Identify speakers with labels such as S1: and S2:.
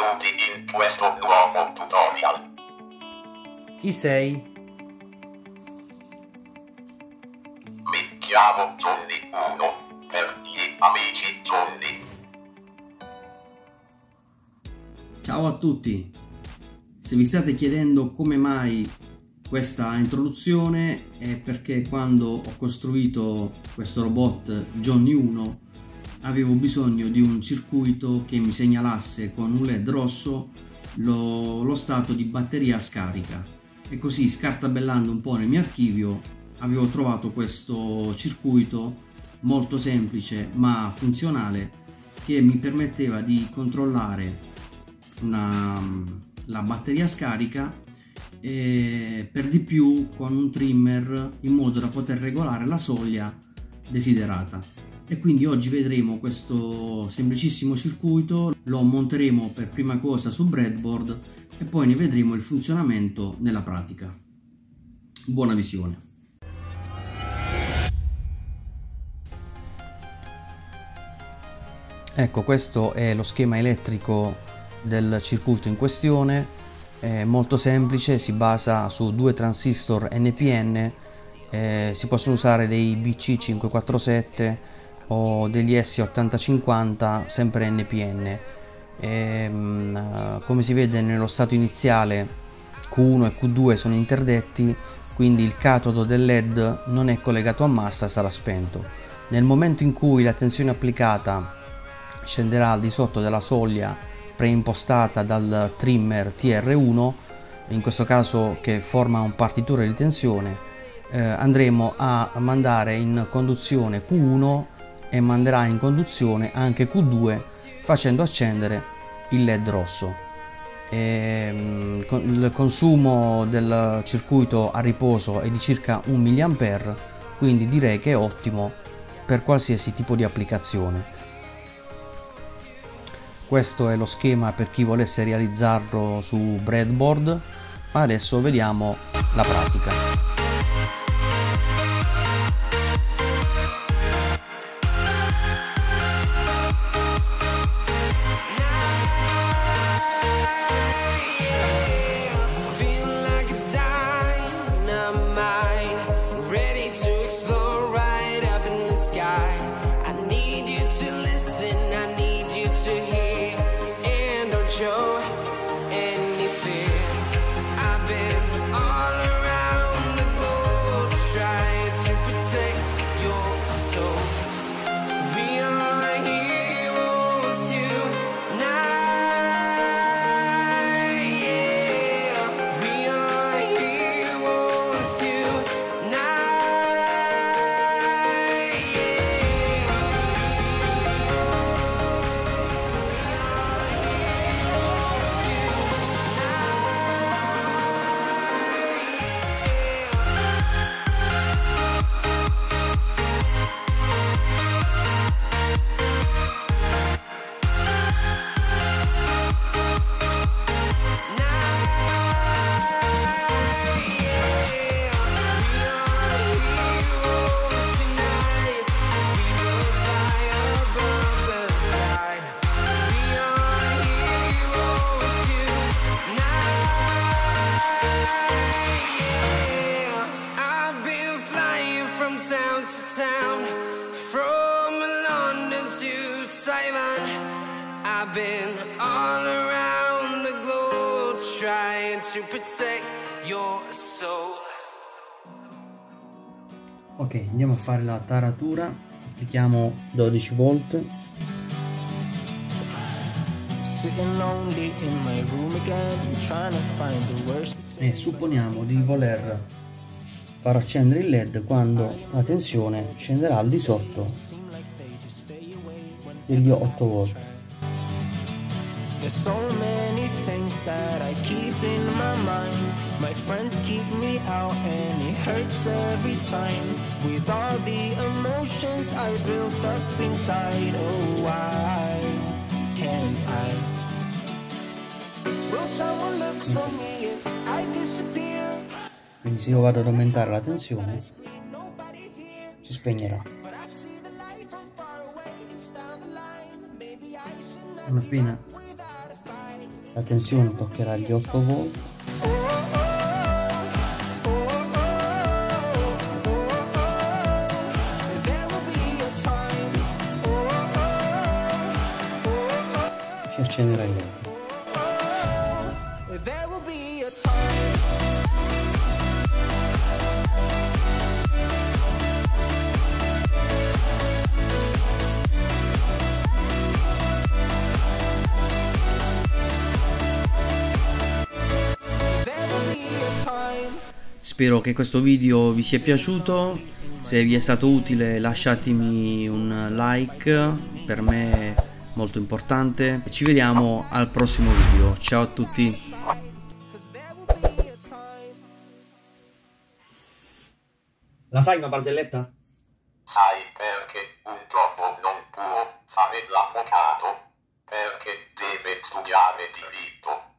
S1: Benvenuti in questo nuovo tutorial.
S2: Chi sei?
S1: Mi chiamo Johnny1, per gli amici Johnny.
S2: Ciao a tutti! Se vi state chiedendo come mai questa introduzione è perché quando ho costruito questo robot Johnny 1 avevo bisogno di un circuito che mi segnalasse con un LED rosso lo stato di batteria scarica, e così, scartabellando un po' nel mio archivio, avevo trovato questo circuito molto semplice ma funzionale che mi permetteva di controllare la batteria scarica e per di più con un trimmer, in modo da poter regolare la soglia desiderata. E quindi oggi vedremo questo semplicissimo circuito, lo monteremo per prima cosa su breadboard e poi ne vedremo il funzionamento nella pratica. Buona visione. Ecco, questo è lo schema elettrico del circuito in questione. È molto semplice, si basa su due transistor NPN, si possono usare dei BC547 o degli S8050 sempre NPN. Come si vede nello stato iniziale, Q1 e Q2 sono interdetti, quindi il catodo del LED non è collegato a massa, sarà spento. Nel momento in cui la tensione applicata scenderà al di sotto della soglia preimpostata dal trimmer TR1, in questo caso che forma un partitore di tensione, andremo a mandare in conduzione Q1 e manderà in conduzione anche Q2, facendo accendere il LED rosso. Il consumo del circuito a riposo è di circa 1 mA, quindi direi che è ottimo per qualsiasi tipo di applicazione. Questo è lo schema per chi volesse realizzarlo su breadboard, ma adesso vediamo la pratica.
S3: Town to town, from London to Taiwan, I've been all around the globe trying to protect your soul.
S2: Ok, andiamo a fare la taratura, applichiamo 12 volt. E supponiamo di voler far accendere il LED quando la tensione scenderà al di sotto degli 8 volt.
S4: There's so many things that I keep in my mind. My friends keep me out and it hurts every time. With all the emotions I built up inside, oh why can't I? Will someone look for me if I disappear?
S2: Quindi se io vado ad aumentare la tensione si spegnerà. Non appena La tensione toccherà gli 8 volt. Si accenderà il LED. Spero che questo video vi sia piaciuto. Se vi è stato utile lasciatemi un like, per me è molto importante. Ci vediamo al prossimo video. Ciao a tutti. La sai una barzelletta?
S1: Sai perché un topo non può fare l'avvocato? Perché deve studiare diritto.